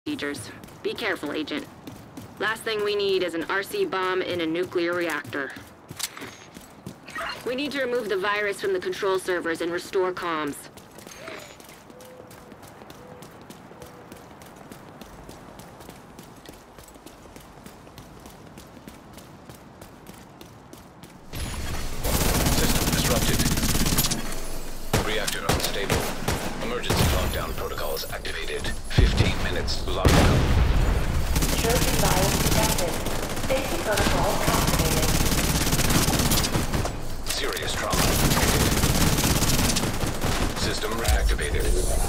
procedures. Be careful, Agent. Last thing we need is an RC bomb in a nuclear reactor. We need to remove the virus from the control servers and restore comms. System disrupted. Reactor unstable. Emergency lockdown protocols activated. 15 minutes lockdown. Trojan virus detected. Safety protocols activated. Serious trauma. System reactivated.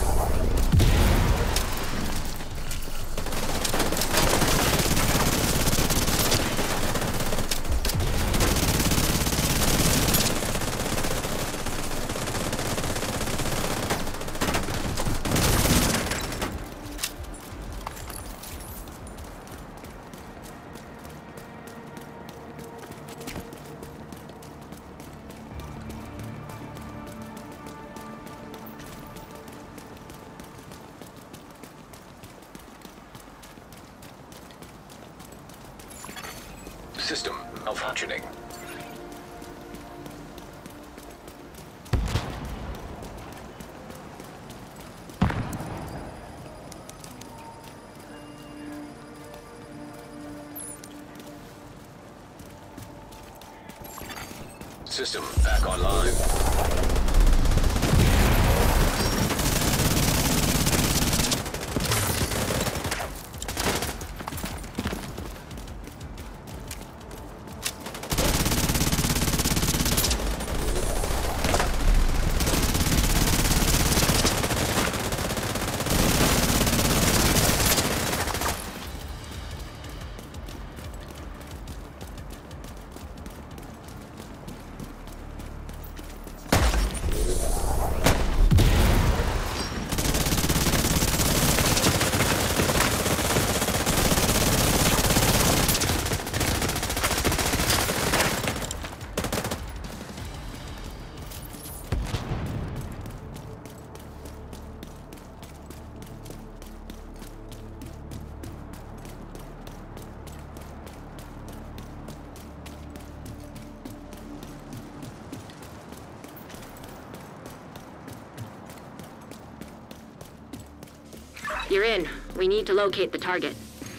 System malfunctioning. System back online. You're in. We need to locate the target.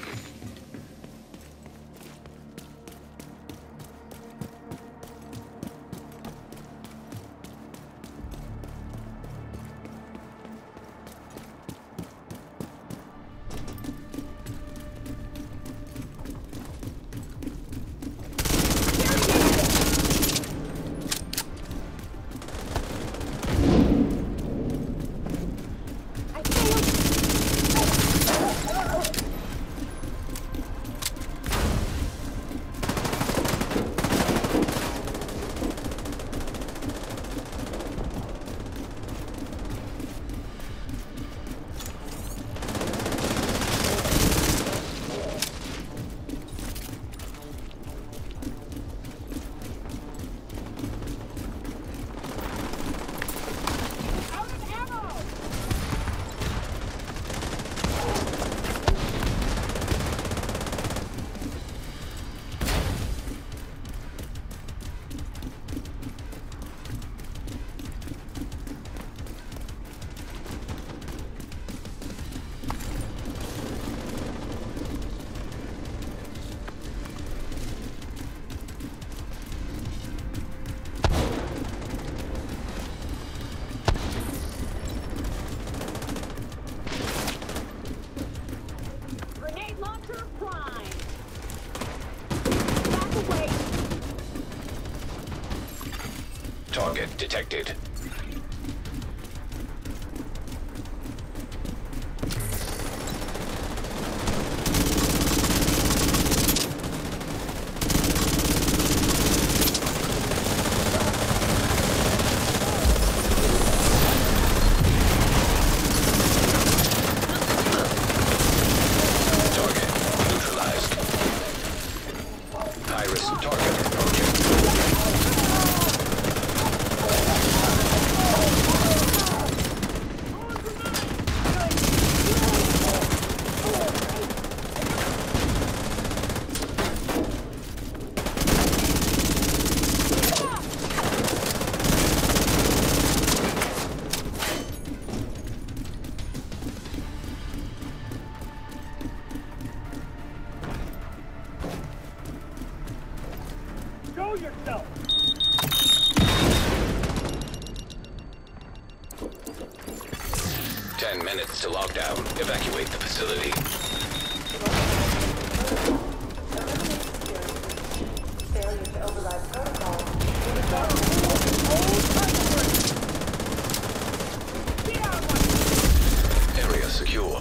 Target detected. Target neutralized. High-risk target approaching. yourself! 10 minutes to lockdown. Evacuate the facility. Failure to override protocol. Area secure.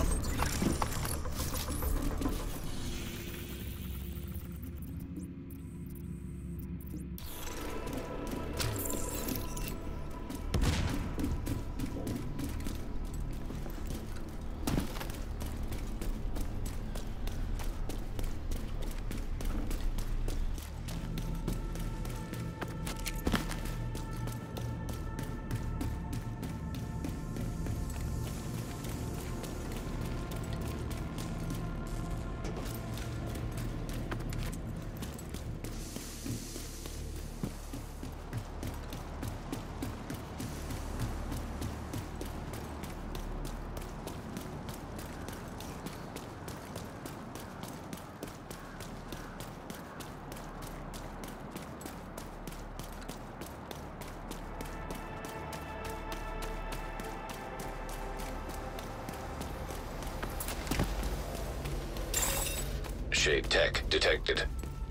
Shade tech detected.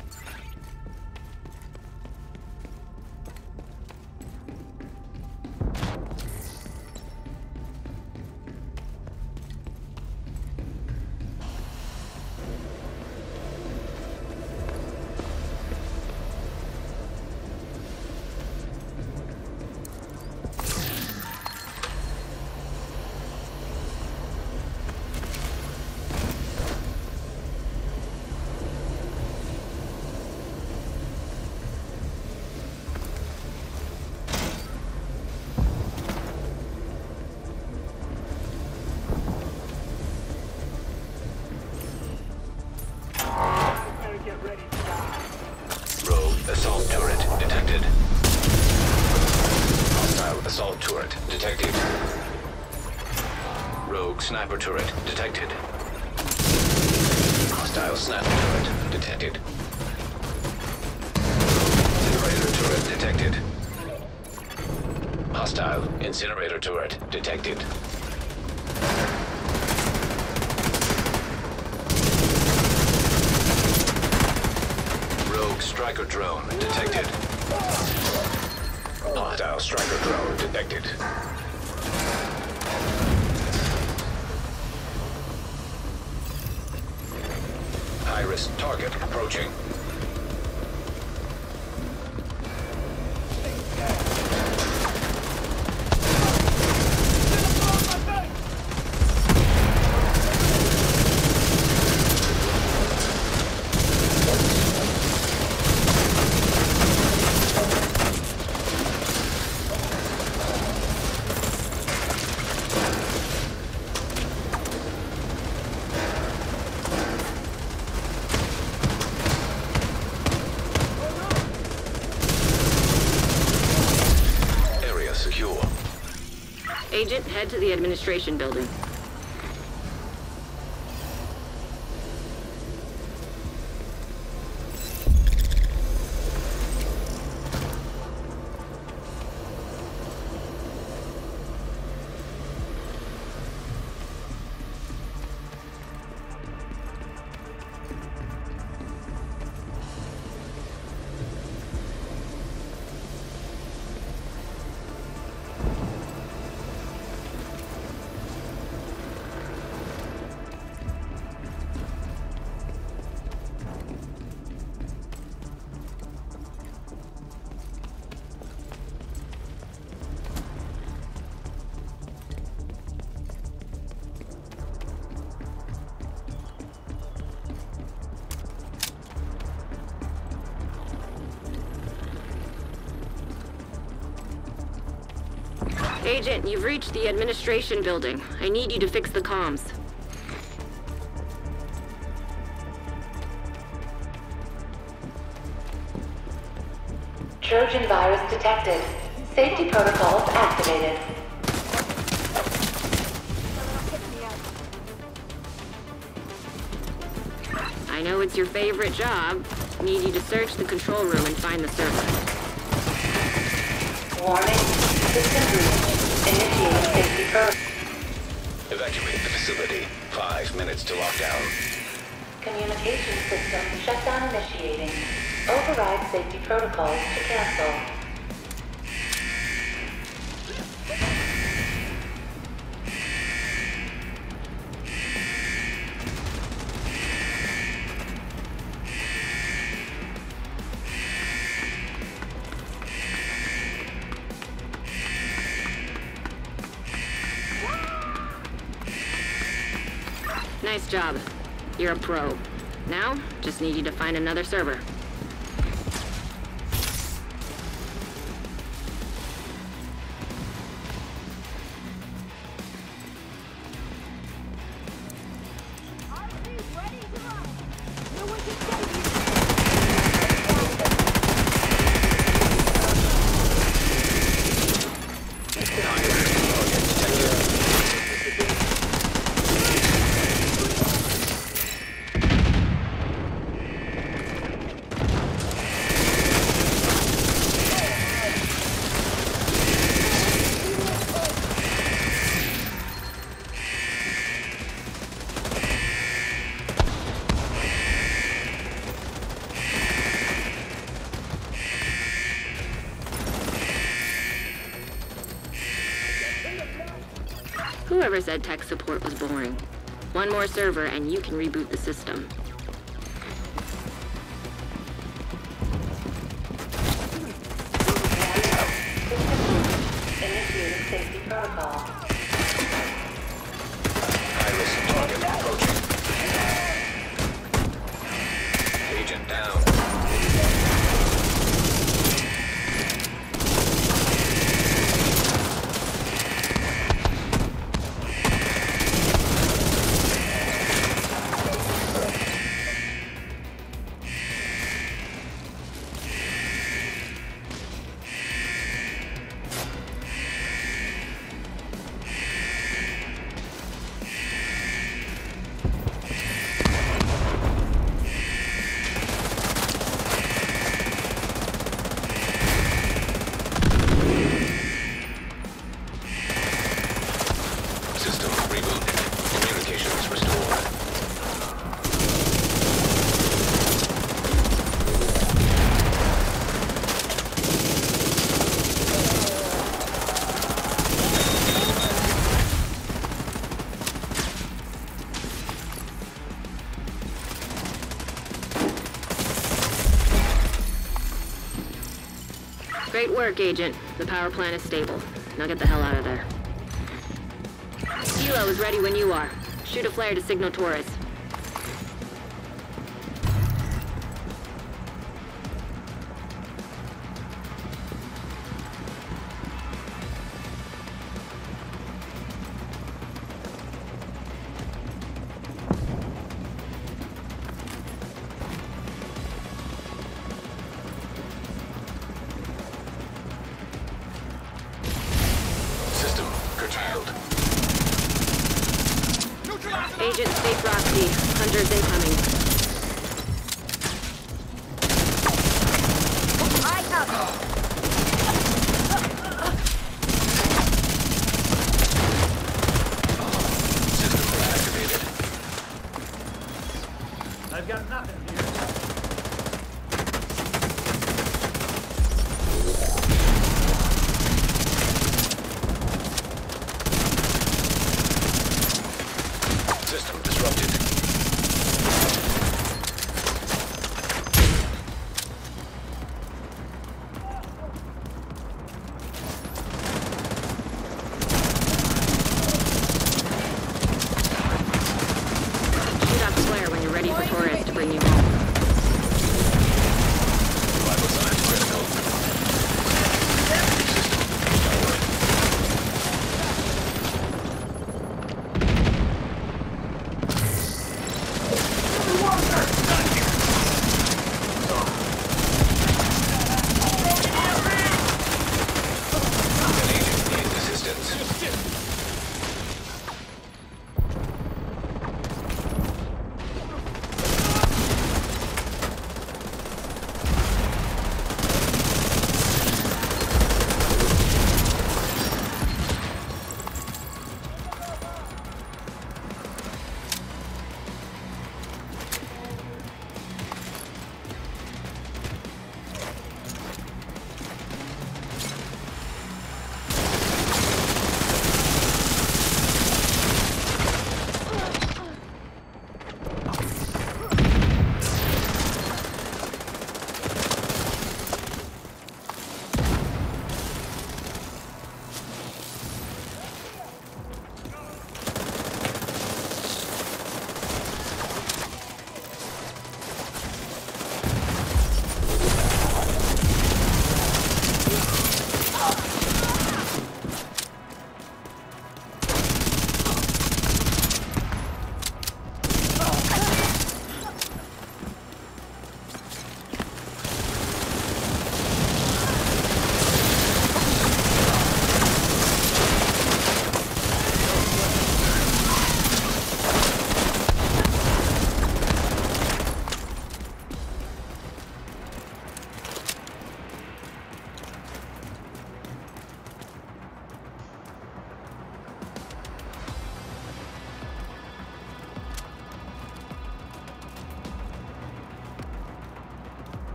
Get ready to die. Rogue assault turret detected. Hostile assault turret detected. Rogue sniper turret detected. Hostile sniper turret detected. Incinerator turret detected. Hostile incinerator turret detected. Rogue striker drone detected. Hostile striker drone detected. High-risk target approaching. Agent, head to the administration building. Agent, you've reached the administration building. I need you to fix the comms. Trojan virus detected. Safety protocols activated. I know it's your favorite job. Need you to search the control room and find the server. Warning. System breach. Initiating safety protocol. Evacuate the facility. 5 minutes to lockdown. Communication system shutdown initiating. Override safety protocols to cancel. Nice job. You're a pro. Now, just need you to find another server. Whoever said tech support was boring. One more server and you can reboot the system. Initiating safety protocol. Iris target approaching. Agent down. System rebooted. Communications restored. Great work, Agent. The power plant is stable. Now get the hell out of there. Helo is ready when you are. Shoot a flare to signal Torres. System curtailed. Agent, Space Roxy. Hunters incoming. System activated. I've got nothing here. System disrupted. Shoot off the flare when you're ready for Torres to bring you home. Vital signs critical. System powered. An agent needs assistance.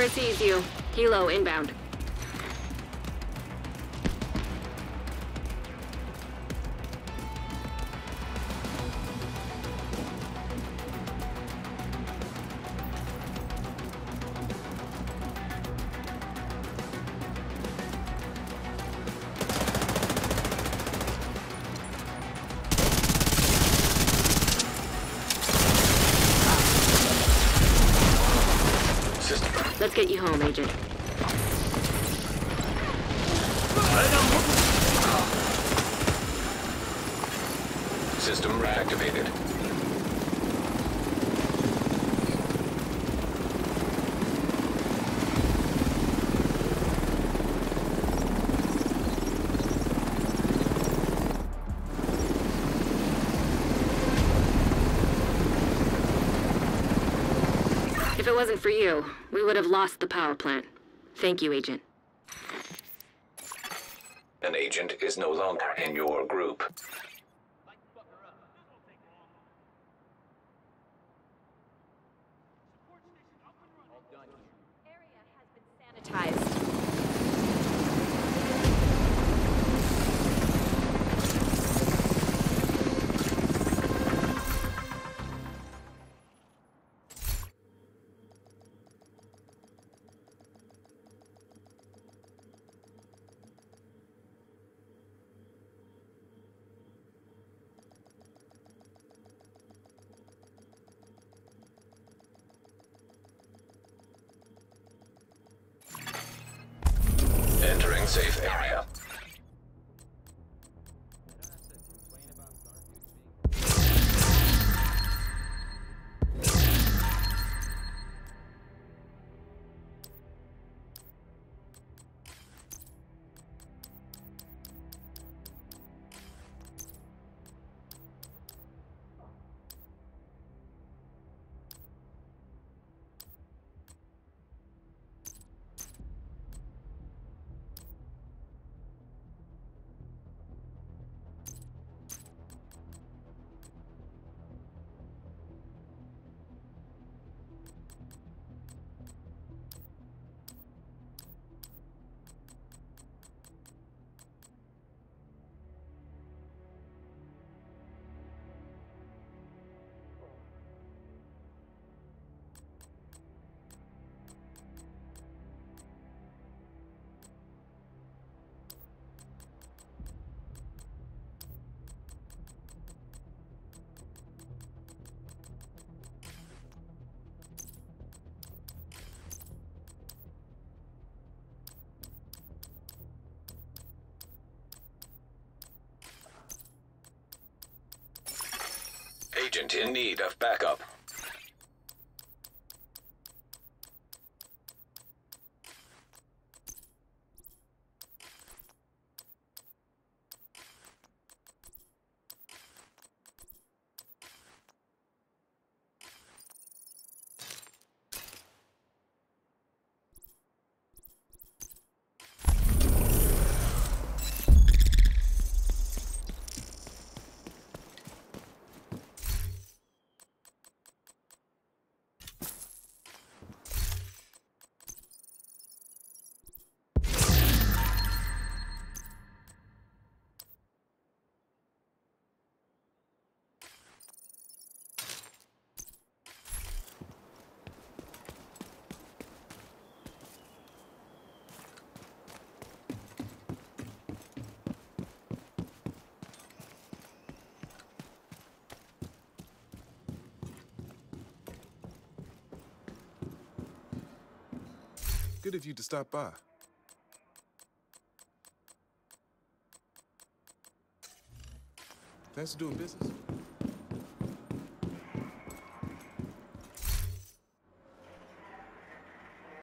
Nora sees you. Helo inbound. Let's get you home, Agent. System reactivated. If it wasn't for you, we would have lost the power plant. Thank you, Agent. An agent is no longer in your group. Area has been sanitized. Entering safe area. Agent in need of backup. Good of you to stop by. Thanks for doing business.